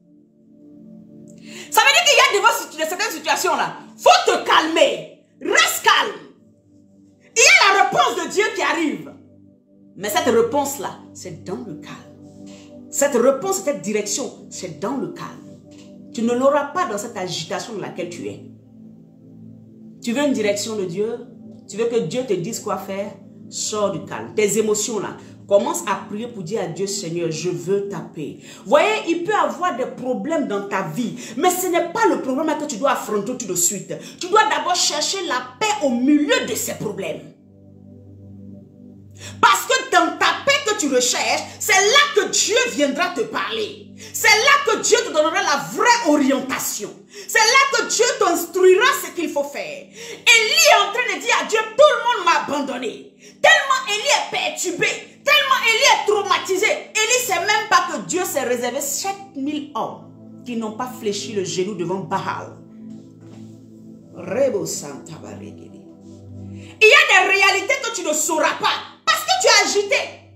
Ça veut dire qu'il y a devant certaines situations là. Faut te calmer. Reste calme. Il y a la réponse de Dieu qui arrive. Mais cette réponse là, c'est dans le calme. Cette réponse, cette direction, c'est dans le calme. Tu ne l'auras pas dans cette agitation dans laquelle tu es. Tu veux une direction de Dieu? Tu veux que Dieu te dise quoi faire? Sors du calme. Tes émotions là, commence à prier pour dire à Dieu, Seigneur, je veux ta paix. Voyez, il peut y avoir des problèmes dans ta vie, mais ce n'est pas le problème que tu dois affronter tout de suite. Tu dois d'abord chercher la paix au milieu de ces problèmes. Parce que dans ta paix que tu recherches, c'est là que Dieu viendra te parler. C'est là que Dieu te donnera la vraie orientation. C'est là que Dieu t'instruira ce qu'il faut faire. Élie est en train de dire à Dieu, tout le monde m'a abandonné. Tellement Élie est perturbé, tellement Élie est traumatisé. Élie ne sait même pas que Dieu s'est réservé 7000 hommes qui n'ont pas fléchi le genou devant Baal. Il y a des réalités que tu ne sauras pas parce que tu es agité.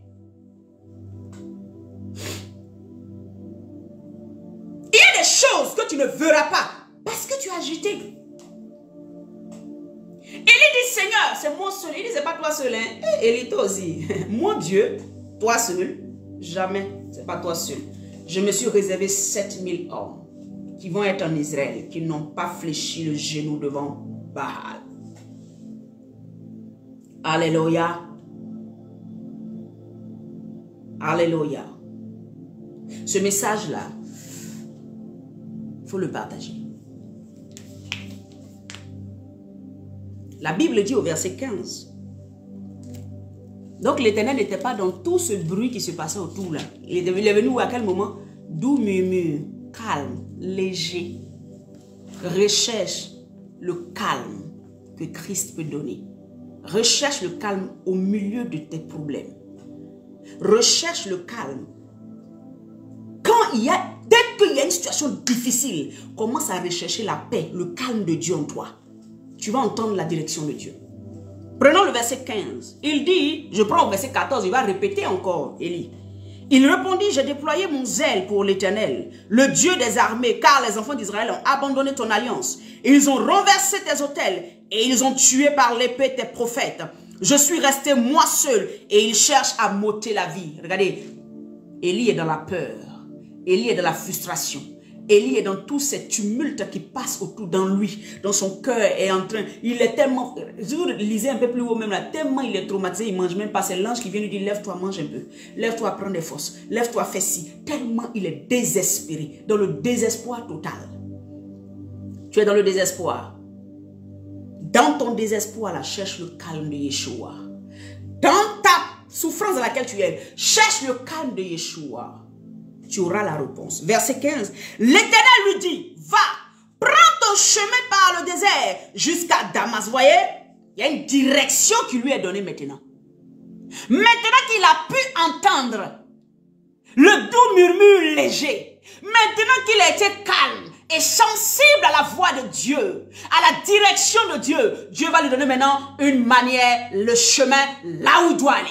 Il y a des choses que tu ne verras pas parce que tu es agité. Élie dit, Seigneur, c'est moi seul. Il dit, c'est pas toi seul. Hein? Élie, toi aussi. Mon Dieu, toi seul, jamais, c'est pas toi seul. Je me suis réservé 7000 hommes qui vont être en Israël, qui n'ont pas fléchi le genou devant Baal. Alléluia. Alléluia. Ce message-là, il faut le partager. La Bible dit au verset 15. Donc l'Éternel n'était pas dans tout ce bruit qui se passait autour là. Il est venu à quel moment? Doux murmure, calme, léger. Recherche le calme que Christ peut donner. Recherche le calme au milieu de tes problèmes. Recherche le calme. Dès qu'il y a une situation difficile, commence à rechercher la paix, le calme de Dieu en toi. Tu vas entendre la direction de Dieu. Prenons le verset 15. Il dit, je prends le verset 14, il va répéter encore, Élie. Il répondit, j'ai déployé mon zèle pour l'Éternel, le Dieu des armées, car les enfants d'Israël ont abandonné ton alliance. Ils ont renversé tes autels et ils ont tué par l'épée tes prophètes. Je suis resté moi seul et ils cherchent à m'ôter la vie. Regardez, Élie est dans la peur. Élie est dans la frustration. Élie est dans tous ces tumultes qui passent autour dans lui, dans son cœur est en train, il est tellement, je vous lisez un peu plus haut même là, tellement il est traumatisé, il ne mange même pas, c'est l'ange qui vient lui dire, lève-toi, mange un peu, lève-toi, prends des forces, lève-toi, fais ci, tellement il est désespéré, dans le désespoir total. Tu es dans le désespoir. Dans ton désespoir là, cherche le calme de Yeshua. Dans ta souffrance dans laquelle tu es, cherche le calme de Yeshua. Tu auras la réponse. Verset 15. L'Éternel lui dit, va, prends ton chemin par le désert jusqu'à Damas. Vous voyez, il y a une direction qui lui est donnée maintenant. Maintenant qu'il a pu entendre le doux murmure léger, maintenant qu'il a été calme et sensible à la voix de Dieu, à la direction de Dieu, Dieu va lui donner maintenant une manière, le chemin là où il doit aller.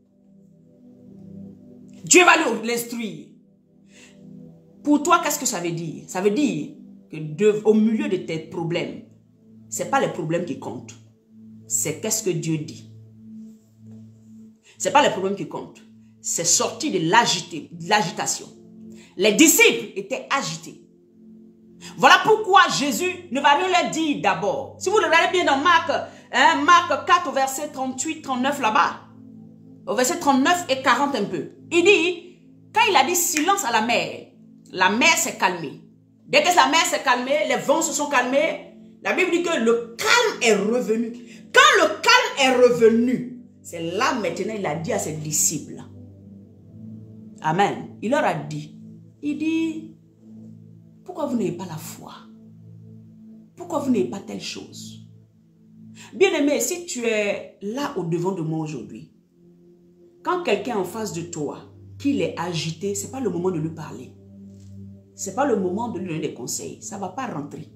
Dieu va l'instruire. Pour toi, qu'est-ce que ça veut dire? Ça veut dire que au milieu de tes problèmes, ce n'est pas les problèmes qui comptent. C'est qu'est-ce que Dieu dit. Ce n'est pas les problèmes qui comptent. C'est sorti de l'agitation. Les disciples étaient agités. Voilà pourquoi Jésus ne va rien leur dire d'abord. Si vous regardez bien dans Marc 4 au verset 38, 39 là-bas, au verset 39 et 40 un peu, il dit, quand il a dit silence à la mer, La mer s'est calmée. Dès que la mer s'est calmée, les vents se sont calmés. La Bible dit que le calme est revenu. Quand le calme est revenu, c'est là maintenant il a dit à ses disciples. Amen. Il leur a dit. Il dit, pourquoi vous n'avez pas la foi? Pourquoi vous n'avez pas telle chose? Bien-aimé, si tu es là au devant de moi aujourd'hui, quand quelqu'un est en face de toi, qu'il est agité, ce n'est pas le moment de lui parler. Ce n'est pas le moment de lui donner des conseils. Ça ne va pas rentrer.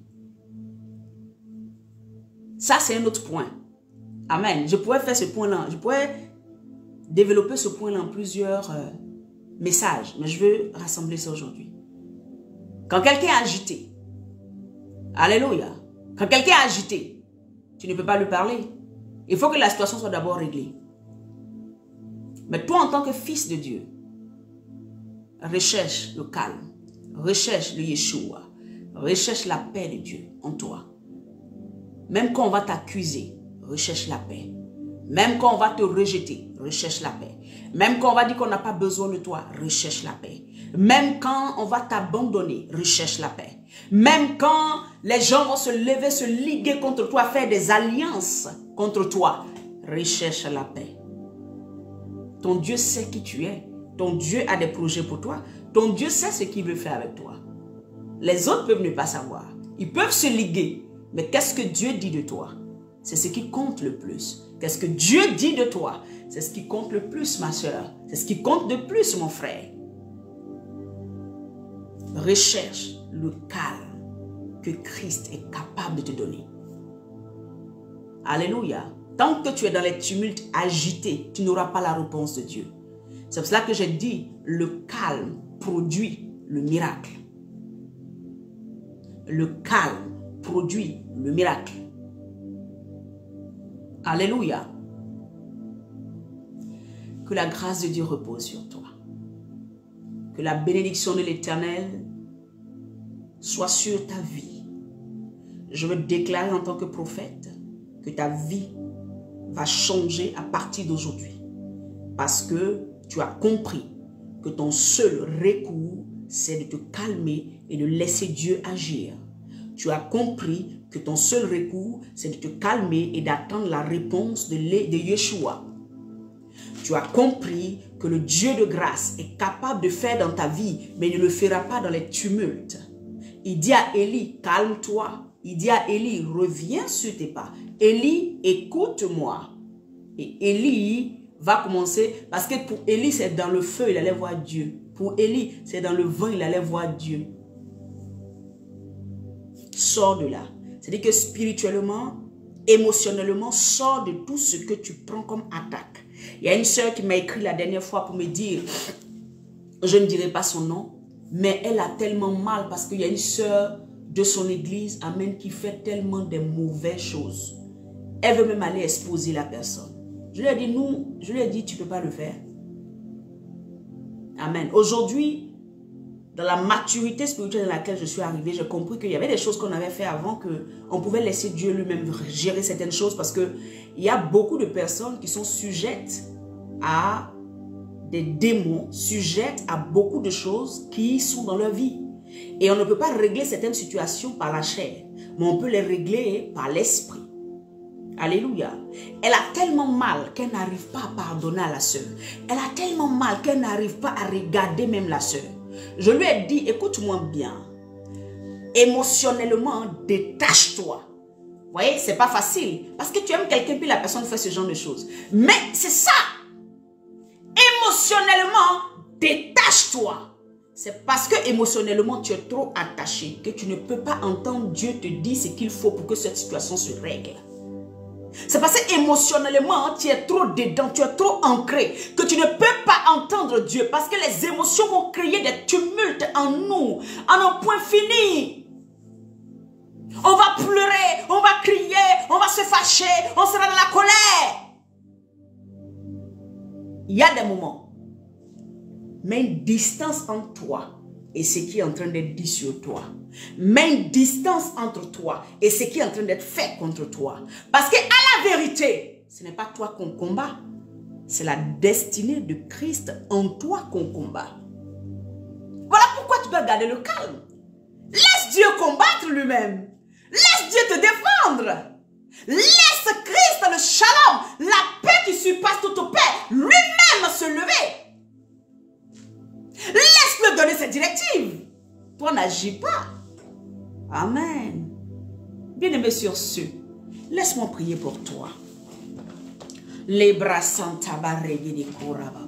Ça, c'est un autre point. Amen. Je pourrais faire ce point-là. Je pourrais développer ce point-là en plusieurs messages. Mais je veux rassembler ça aujourd'hui. Quand quelqu'un est agité, alléluia. Quand quelqu'un est agité, tu ne peux pas lui parler. Il faut que la situation soit d'abord réglée. Mais toi, en tant que fils de Dieu, recherche le calme. Recherche le Yeshua. Recherche la paix de Dieu en toi. Même quand on va t'accuser, recherche la paix. Même quand on va te rejeter, recherche la paix. Même quand on va dire qu'on n'a pas besoin de toi, recherche la paix. Même quand on va t'abandonner, recherche la paix. Même quand les gens vont se lever, se liguer contre toi, faire des alliances contre toi, recherche la paix. Ton Dieu sait qui tu es. Ton Dieu a des projets pour toi. Ton Dieu sait ce qu'il veut faire avec toi. Les autres peuvent ne pas savoir. Ils peuvent se liguer. Mais qu'est-ce que Dieu dit de toi? C'est ce qui compte le plus. Qu'est-ce que Dieu dit de toi? C'est ce qui compte le plus, ma soeur. C'est ce qui compte de plus, mon frère. Recherche le calme que Christ est capable de te donner. Alléluia. Tant que tu es dans les tumultes agités, tu n'auras pas la réponse de Dieu. C'est pour cela que j'ai dit, le calme produit le miracle. Le calme produit le miracle. Alléluia. Que la grâce de Dieu repose sur toi. Que la bénédiction de l'Éternel soit sur ta vie. Je veux déclarer en tant que prophète que ta vie va changer à partir d'aujourd'hui. Parce que tu as compris que ton seul recours, c'est de te calmer et de laisser Dieu agir. Tu as compris que ton seul recours, c'est de te calmer et d'attendre la réponse de Yeshua. Tu as compris que le Dieu de grâce est capable de faire dans ta vie, mais il ne le fera pas dans les tumultes. Il dit à Élie, calme-toi. Il dit à Élie, reviens sur tes pas. Élie, écoute-moi. Et Élie va commencer, parce que pour Élie, c'est dans le feu, il allait voir Dieu. Pour Élie, c'est dans le vent, il allait voir Dieu. Sors de là. C'est-à-dire que spirituellement, émotionnellement, sors de tout ce que tu prends comme attaque. Il y a une sœur qui m'a écrit la dernière fois pour me dire, je ne dirai pas son nom, mais elle a tellement mal parce qu'il y a une sœur de son église, amen, qui fait tellement de mauvaises choses. Elle veut même aller exposer la personne. Je lui ai dit, tu ne peux pas le faire. Amen. Aujourd'hui, dans la maturité spirituelle dans laquelle je suis arrivée, j'ai compris qu'il y avait des choses qu'on avait fait avant, qu'on pouvait laisser Dieu lui-même gérer certaines choses parce qu'il y a beaucoup de personnes qui sont sujettes à des démons, sujettes à beaucoup de choses qui sont dans leur vie. Et on ne peut pas régler certaines situations par la chair, mais on peut les régler par l'esprit. Alléluia. Elle a tellement mal qu'elle n'arrive pas à pardonner à la sœur. Elle a tellement mal qu'elle n'arrive pas à regarder même la sœur. Je lui ai dit, écoute-moi bien. Émotionnellement, détache-toi. Vous voyez, c'est pas facile. Parce que tu aimes quelqu'un puis la personne fait ce genre de choses. Mais c'est ça. Émotionnellement, détache-toi. C'est parce que émotionnellement, tu es trop attaché que tu ne peux pas entendre Dieu te dire ce qu'il faut pour que cette situation se règle. C'est parce que émotionnellement, tu es trop dedans, tu es trop ancré, que tu ne peux pas entendre Dieu. Parce que les émotions vont créer des tumultes en nous, en un point fini. On va pleurer, on va crier, on va se fâcher, on sera dans la colère. Il y a des moments, mets une distance entre toi et ce qui est en train d'être dit sur toi. Mets une distance entre toi et ce qui est en train d'être fait contre toi. Parce que à la vérité, ce n'est pas toi qu'on combat. C'est la destinée de Christ en toi qu'on combat. Voilà pourquoi tu peux garder le calme. Laisse Dieu combattre lui-même. Laisse Dieu te défendre. Laisse Christ, le shalom, la paix qui surpasse toute paix, lui-même se lever. Laisse-le donner ses directives. Toi, n'agis pas. Amen. Bien-aimé sur ce, laisse-moi prier pour toi. Les bras Santa Barregui de Kourababa.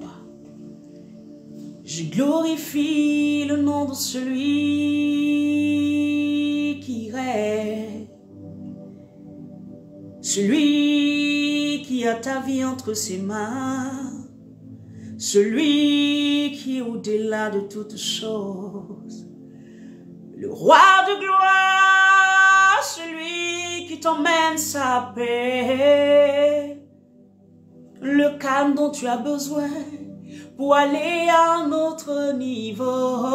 Je glorifie le nom de celui qui règne. Celui qui a ta vie entre ses mains. Celui qui est au-delà de toutes choses. Le roi de gloire, celui qui t'emmène sa paix. Le calme dont tu as besoin pour aller à un autre niveau.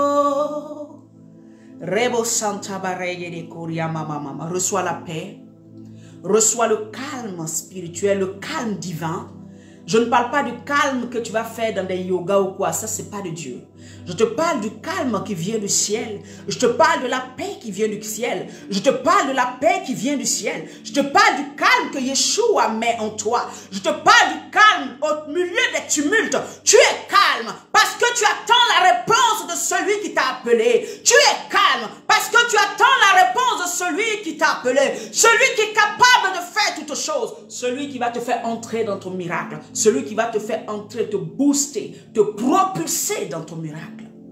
Rebo Santa Barregui de Koria Mama. Reçois la paix. Reçois le calme spirituel, le calme divin. Je ne parle pas du calme que tu vas faire dans des yogas ou quoi. Ça, c'est pas de Dieu. Je te parle du calme qui vient du ciel. Je te parle de la paix qui vient du ciel. Je te parle de la paix qui vient du ciel. Je te parle du calme que Yeshua met en toi. Je te parle du calme au milieu des tumultes. Tu es calme parce que tu attends la réponse de celui qui t'a appelé. Tu es calme parce que tu attends la réponse de celui qui t'a appelé. Celui qui est capable de faire toutes choses. Celui qui va te faire entrer dans ton miracle. Celui qui va te faire entrer, te booster, te propulser dans ton miracle.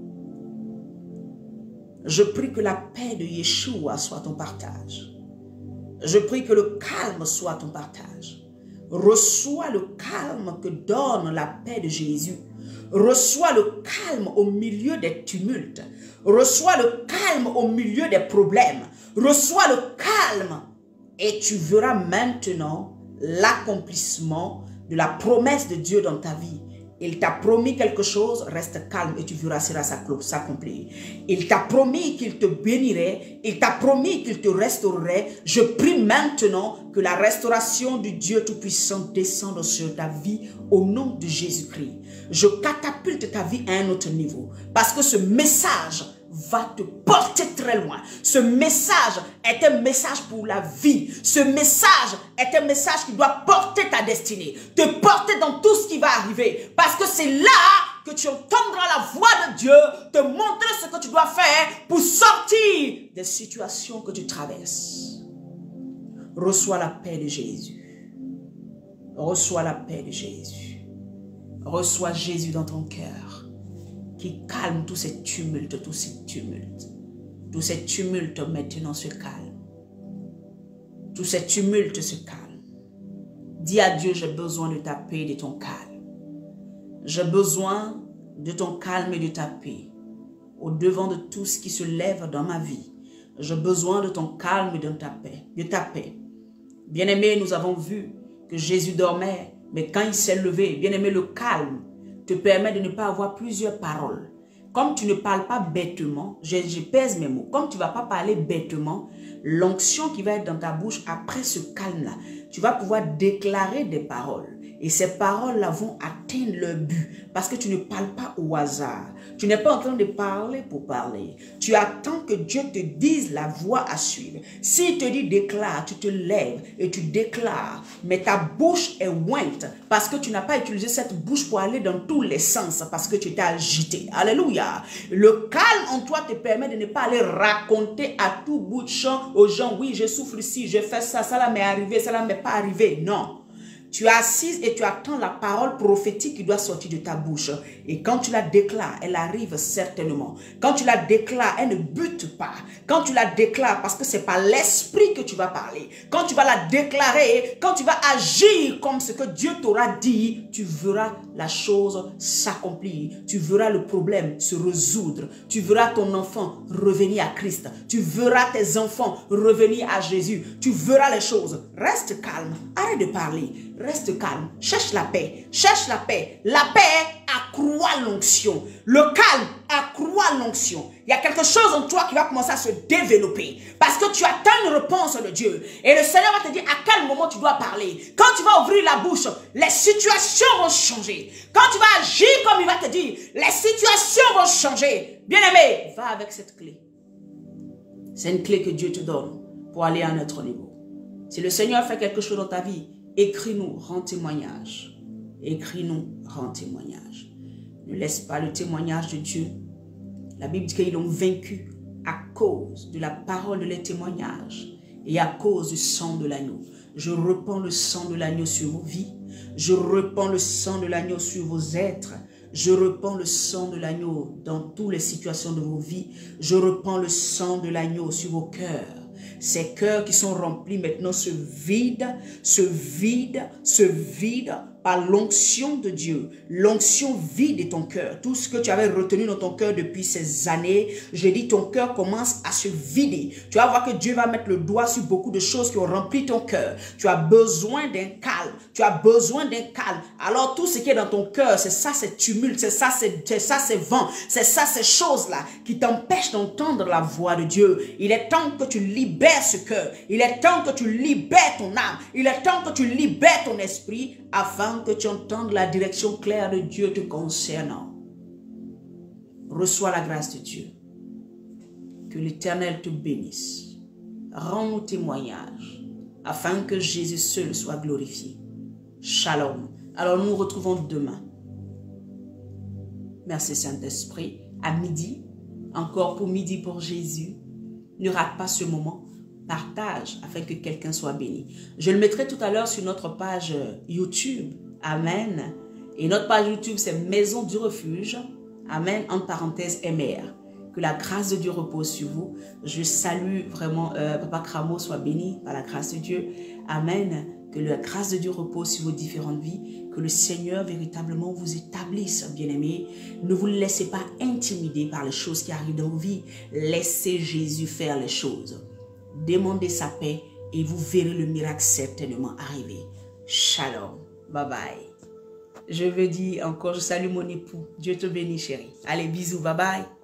Je prie que la paix de Yeshua soit ton partage. Je prie que le calme soit ton partage. Reçois le calme que donne la paix de Jésus. Reçois le calme au milieu des tumultes. Reçois le calme au milieu des problèmes. Reçois le calme et tu verras maintenant l'accomplissement de la promesse de Dieu dans ta vie. Il t'a promis quelque chose, reste calme et tu verras cela s'accomplir. Il t'a promis qu'il te bénirait, il t'a promis qu'il te restaurerait. Je prie maintenant que la restauration du Dieu Tout-Puissant descende sur ta vie au nom de Jésus-Christ. Je catapulte ta vie à un autre niveau parce que ce message va te porter très loin. Ce message est un message pour la vie. Ce message est un message qui doit porter ta destinée, te porter dans tout ce qui va arriver. Parce que c'est là que tu entendras la voix de Dieu, te montrer ce que tu dois faire pour sortir des situations que tu traverses. Reçois la paix de Jésus. Reçois la paix de Jésus. Reçois Jésus dans ton cœur, qui calme tous ces tumultes, tous ces tumultes. Tous ces tumultes maintenant se calment. Tous ces tumultes se calment. Dis à Dieu, j'ai besoin de ta paix et de ton calme. J'ai besoin de ton calme et de ta paix. Au devant de tout ce qui se lève dans ma vie, j'ai besoin de ton calme et de ta paix. Bien-aimé, nous avons vu que Jésus dormait, mais quand il s'est levé, bien-aimé, le calme te permet de ne pas avoir plusieurs paroles. Comme tu ne parles pas bêtement, je pèse mes mots, comme tu ne vas pas parler bêtement, l'onction qui va être dans ta bouche après ce calme-là, tu vas pouvoir déclarer des paroles. Et ces paroles-là vont atteindre leur but parce que tu ne parles pas au hasard. Tu n'es pas en train de parler pour parler. Tu attends que Dieu te dise la voie à suivre. S'il te dit déclare, tu te lèves et tu déclares. Mais ta bouche est ointe parce que tu n'as pas utilisé cette bouche pour aller dans tous les sens parce que tu t'es agité. Alléluia. Le calme en toi te permet de ne pas aller raconter à tout bout de champ aux gens, oui, je souffre ici, je fais ça, ça m'est arrivé, ça ne m'est pas arrivé. Non. Tu es assise et tu attends la parole prophétique qui doit sortir de ta bouche. Et quand tu la déclares, elle arrive certainement. Quand tu la déclares, elle ne bute pas. Quand tu la déclares, parce que c'est par l'esprit que tu vas parler. Quand tu vas la déclarer, quand tu vas agir comme ce que Dieu t'aura dit, tu verras la chose s'accomplir. Tu verras le problème se résoudre. Tu verras ton enfant revenir à Christ. Tu verras tes enfants revenir à Jésus. Tu verras les choses. Reste calme. Arrête de parler. reste calme, cherche la paix, cherche la paix. La paix accroît l'onction, le calme accroît l'onction. Il y a quelque chose en toi qui va commencer à se développer parce que tu attends une réponse de Dieu. Et le Seigneur va te dire à quel moment tu dois parler. Quand tu vas ouvrir la bouche, les situations vont changer. Quand tu vas agir comme il va te dire, les situations vont changer. Bien-aimé, va avec cette clé. C'est une clé que Dieu te donne pour aller à un autre niveau. Si le Seigneur fait quelque chose dans ta vie, écris-nous, rends témoignage. Écris-nous, rends témoignage. Ne laisse pas le témoignage de Dieu. La Bible dit qu'ils l'ont vaincu à cause de la parole de les témoignages et à cause du sang de l'agneau. Je répands le sang de l'agneau sur vos vies. Je répands le sang de l'agneau sur vos êtres. Je répands le sang de l'agneau dans toutes les situations de vos vies. Je répands le sang de l'agneau sur vos cœurs. Ces cœurs qui sont remplis maintenant se vident par l'onction de Dieu. L'onction vide ton cœur. Tout ce que tu avais retenu dans ton cœur depuis ces années, je dis ton cœur commence à se vider. Tu vas voir que Dieu va mettre le doigt sur beaucoup de choses qui ont rempli ton cœur. Tu as besoin d'un calme. Tu as besoin d'un calme. Alors tout ce qui est dans ton cœur, c'est ça, c'est tumulte, c'est ça, c'est vent, c'est ça, ces choses-là qui t'empêchent d'entendre la voix de Dieu. Il est temps que tu libères ce cœur. Il est temps que tu libères ton âme. Il est temps que tu libères ton esprit afin que tu entendes la direction claire de Dieu te concernant. Reçois la grâce de Dieu. Que l'Éternel te bénisse. Rends-nous témoignage afin que Jésus seul soit glorifié. Shalom. Alors nous nous retrouvons demain. Merci Saint-Esprit. À midi, encore pour midi pour Jésus. Ne rate pas ce moment. Partage afin que quelqu'un soit béni. Je le mettrai tout à l'heure sur notre page YouTube. Amen. Et notre page YouTube, c'est Maison du Refuge. Amen. En parenthèse, MR. Que la grâce de Dieu repose sur vous. Je salue vraiment Papa Cramo soit béni par la grâce de Dieu. Amen. Que la grâce de Dieu repose sur vos différentes vies. Que le Seigneur véritablement vous établisse, bien-aimés. Ne vous laissez pas intimider par les choses qui arrivent dans vos vies. Laissez Jésus faire les choses. Demandez sa paix et vous verrez le miracle certainement arriver. Shalom. Bye bye. Je veux dire encore, je salue mon époux. Dieu te bénisse, chérie. Allez, bisous. Bye bye.